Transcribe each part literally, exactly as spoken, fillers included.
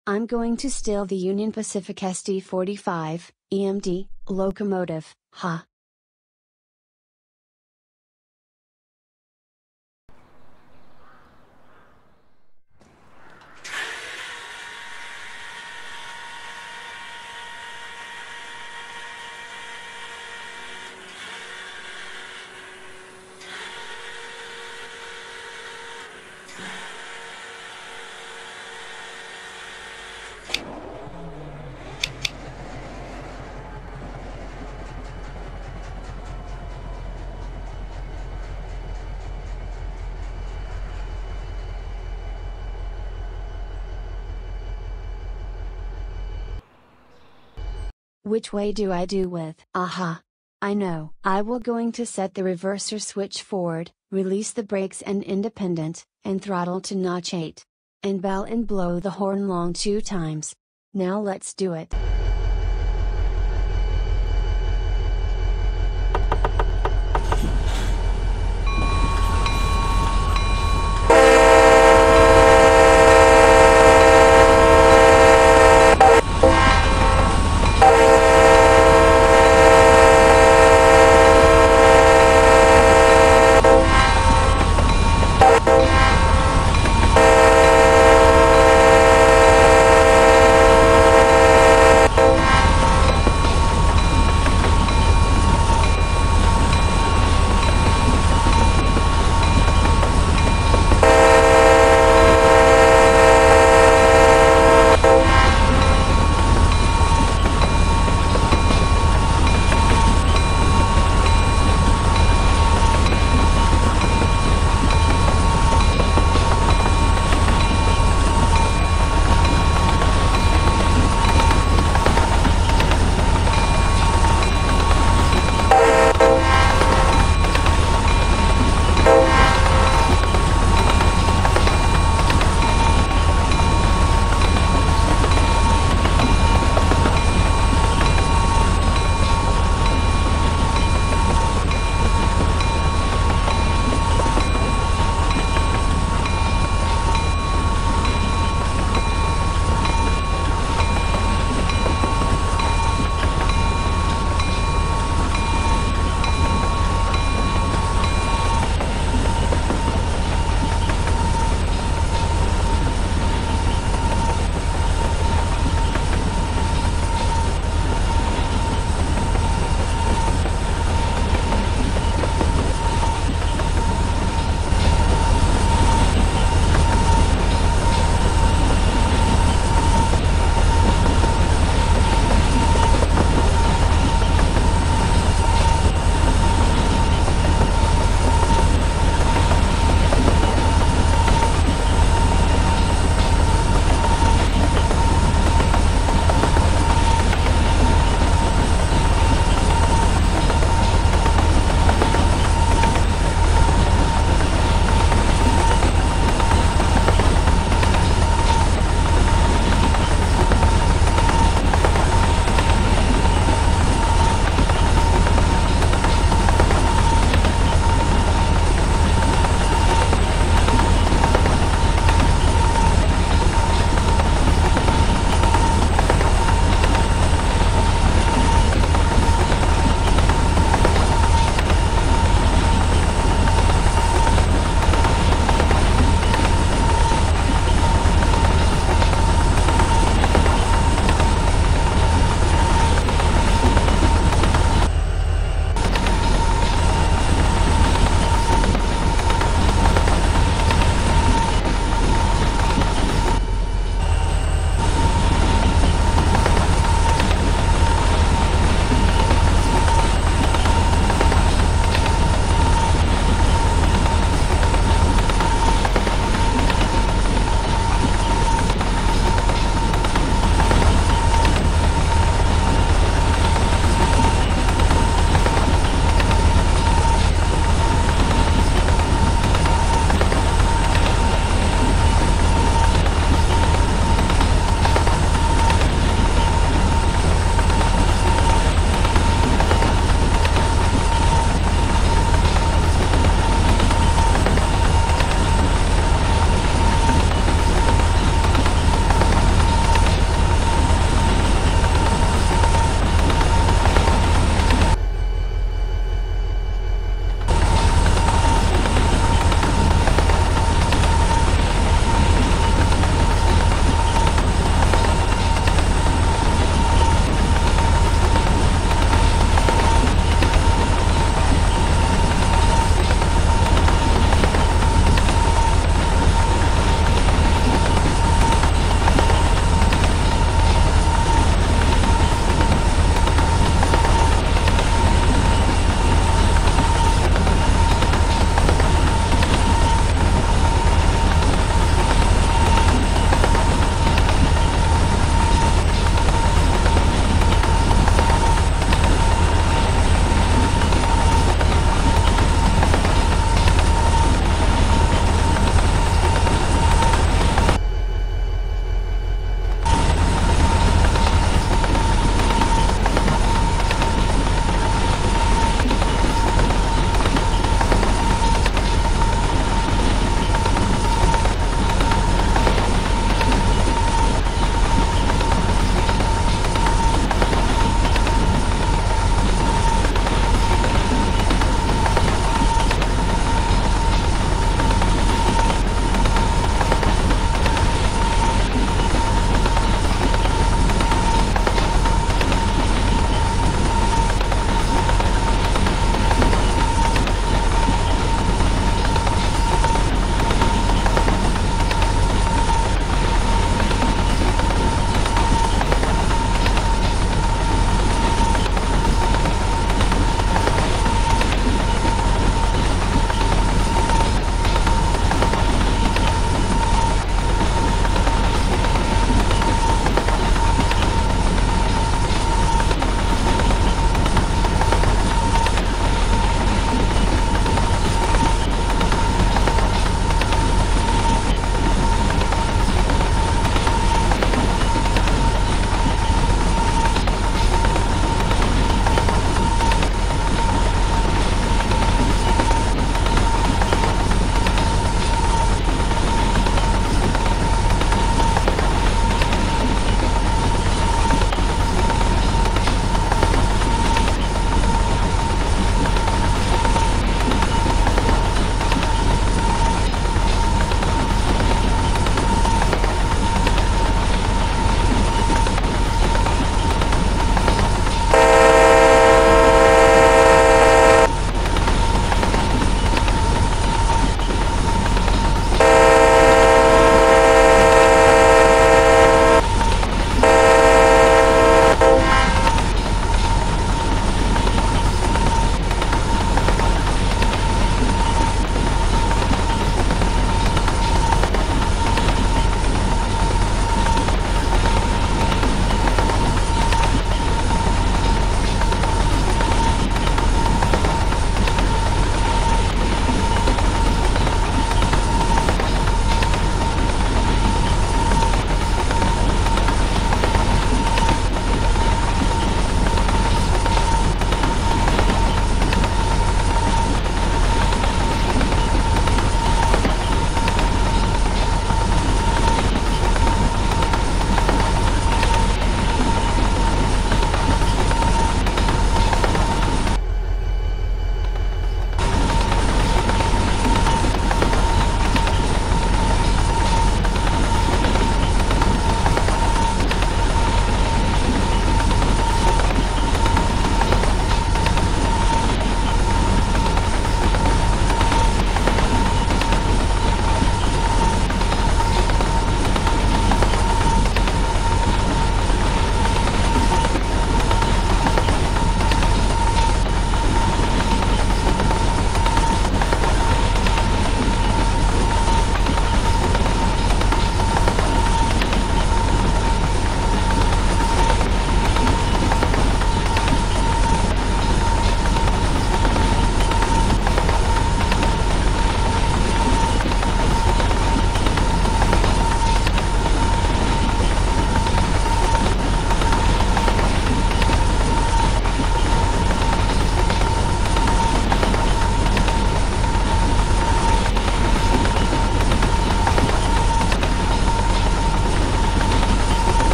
I'm going to steal the Union Pacific S D forty-five, E M D, locomotive, ha. Which way do I do with? Aha! I know. I will going to set the reverser switch forward, release the brakes and independent, and throttle to notch eight. And bell and blow the horn long two times. Now let's do it.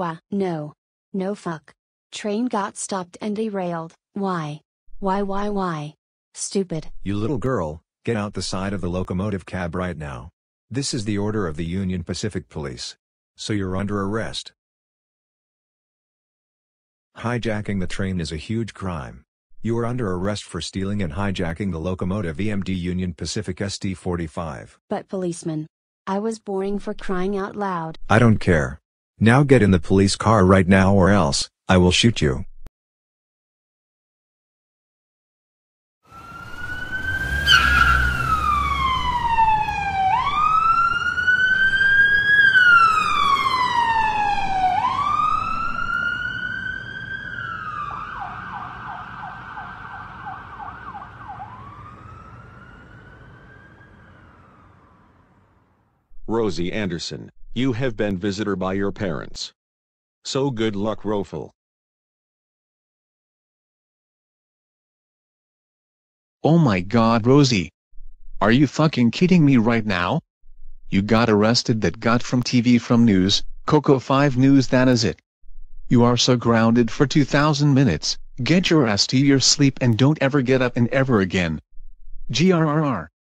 wah, no. No fuck. Train got stopped and derailed, why? Why why why? Stupid. You little girl, get out the side of the locomotive cab right now. This is the order of the Union Pacific Police. So you're under arrest. Hijacking the train is a huge crime. You are under arrest for stealing and hijacking the locomotive E M D Union Pacific S D forty-five. But policeman, I was boring for crying out loud. I don't care. Now get in the police car right now or else, I will shoot you. Rosie Anderson, you have been visited by your parents. So good luck, Rofel. Oh my god, Rosie. Are you fucking kidding me right now? You got arrested, that got from T V, from news, Coco five News, that is it. You are so grounded for two thousand minutes, get your ass to your sleep and don't ever get up and ever again. Grrr.